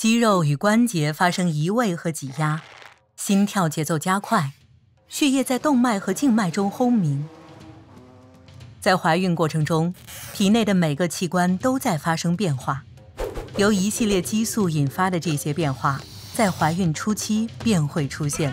肌肉与关节发生移位和挤压，心跳节奏加快，血液在动脉和静脉中轰鸣。在怀孕过程中，体内的每个器官都在发生变化，由一系列激素引发的这些变化，在怀孕初期便会出现。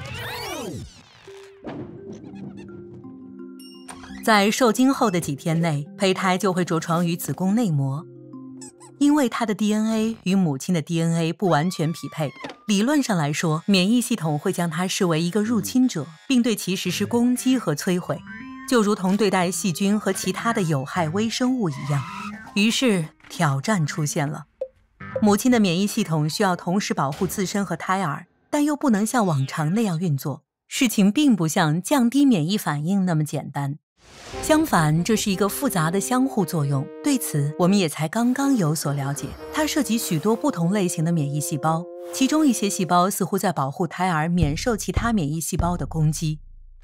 在受精后的几天内，胚胎就会着床于子宫内膜。因为它的 DNA 与母亲的 DNA 不完全匹配，理论上来说，免疫系统会将它视为一个入侵者，并对其实施攻击和摧毁，就如同对待细菌和其他的有害微生物一样。于是，挑战出现了。母亲的免疫系统需要同时保护自身和胎儿，但又不能像往常那样运作。事情并不像降低免疫反应那么简单。相反，这是一个复杂的相互作用，对此我们也才刚刚有所了解。它涉及许多不同类型的免疫细胞，其中一些细胞似乎在保护胎儿免受其他免疫细胞的攻击。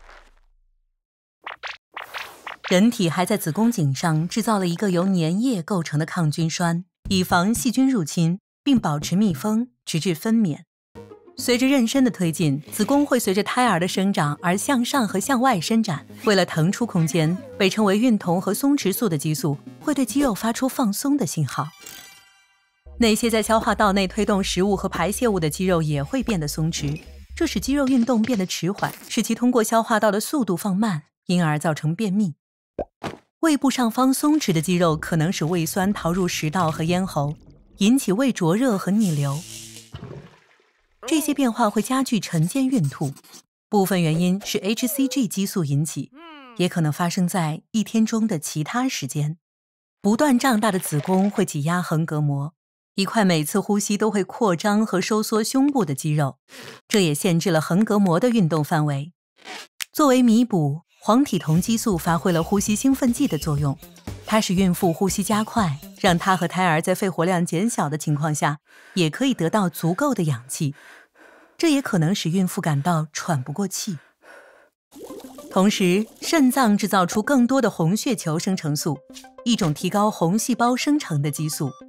人体还在子宫颈上制造了一个由粘液构成的抗菌栓，以防细菌入侵，并保持密封，直至分娩。随着妊娠的推进，子宫会随着胎儿的生长而向上和向外伸展。为了腾出空间，被称为孕酮和松弛素的激素会对肌肉发出放松的信号。那些在消化道内推动食物和排泄物的肌肉也会变得松弛，这使肌肉运动变得迟缓，使其通过消化道的速度放慢，因而造成便秘。胃部上方松弛的肌肉可能使胃酸逃入食道和咽喉，引起胃灼热和逆流。这些变化会加剧晨间孕吐，部分原因是 HCG 激素引起，也可能发生在一天中的其他时间。不断胀大的子宫会挤压横膈膜，一块每次呼吸都会扩张和收缩胸部的肌肉，这也限制了横膈膜的运动范围。作为弥补，黄体酮激素发挥了呼吸兴奋剂的作用，它使孕妇呼吸加快，让她和胎儿在肺活量减小的情况下，也可以得到足够的氧气。这也可能使孕妇感到喘不过气。同时，肾脏制造出更多的红血球生成素，一种提高红细胞生成的激素。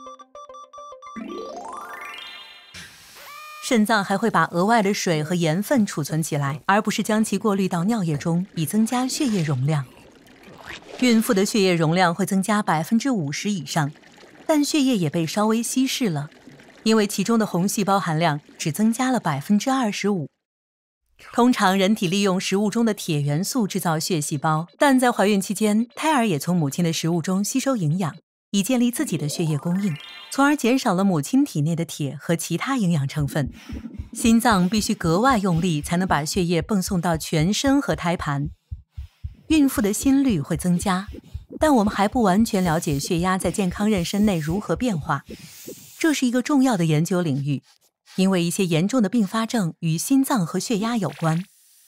肾脏还会把额外的水和盐分储存起来，而不是将其过滤到尿液中，以增加血液容量。孕妇的血液容量会增加50%以上，但血液也被稍微稀释了，因为其中的红细胞含量只增加了25%。通常人体利用食物中的铁元素制造血细胞，但在怀孕期间，胎儿也从母亲的食物中吸收营养，以建立自己的血液供应，从而减少了母亲体内的铁和其他营养成分。心脏必须格外用力才能把血液泵送到全身和胎盘。孕妇的心率会增加，但我们还不完全了解血压在健康妊娠内如何变化。这是一个重要的研究领域，因为一些严重的并发症与心脏和血压有关。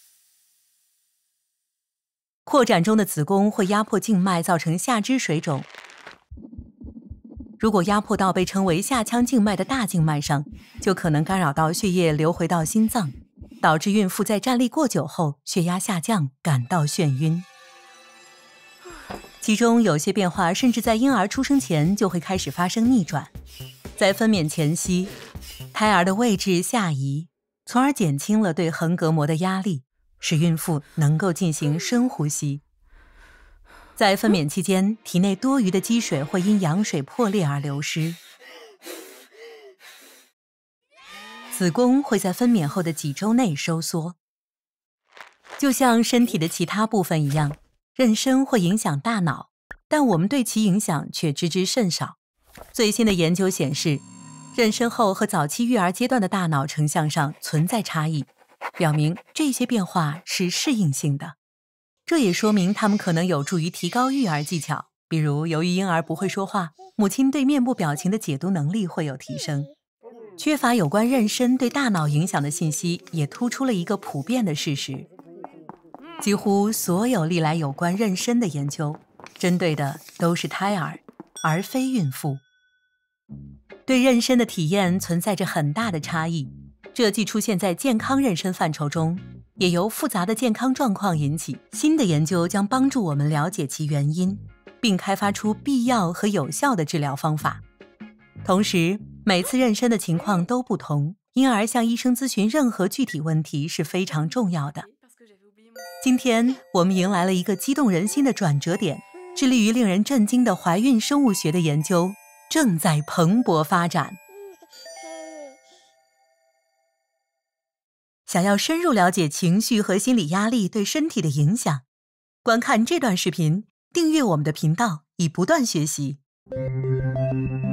扩展中的子宫会压迫静脉，造成下肢水肿。如果压迫到被称为下腔静脉的大静脉上，就可能干扰到血液流回到心脏，导致孕妇在站立过久后血压下降，感到眩晕。其中有些变化甚至在婴儿出生前就会开始发生逆转。在分娩前夕，胎儿的位置下移，从而减轻了对横膈膜的压力，使孕妇能够进行深呼吸。在分娩期间，体内多余的积水会因羊水破裂而流失。子宫会在分娩后的几周内收缩。就像身体的其他部分一样，妊娠会影响大脑，但我们对其影响却知之甚少。最新的研究显示，妊娠后和早期育儿阶段的大脑成像上存在差异，表明这些变化是适应性的。这也说明它们可能有助于提高育儿技巧，比如由于婴儿不会说话，母亲对面部表情的解读能力会有提升。缺乏有关妊娠对大脑影响的信息，也突出了一个普遍的事实：几乎所有历来有关妊娠的研究，针对的都是胎儿，而非孕妇。对妊娠的体验存在着很大的差异，这既出现在健康妊娠范畴中，也由复杂的健康状况引起。新的研究将帮助我们了解其原因，并开发出必要和有效的治疗方法。同时， 每次妊娠的情况都不同，因而向医生咨询任何具体问题是非常重要的。今天我们迎来了一个激动人心的转折点，致力于令人震惊的怀孕生物学的研究正在蓬勃发展。想要深入了解情绪和心理压力对身体的影响，观看这段视频，订阅我们的频道，以不断学习。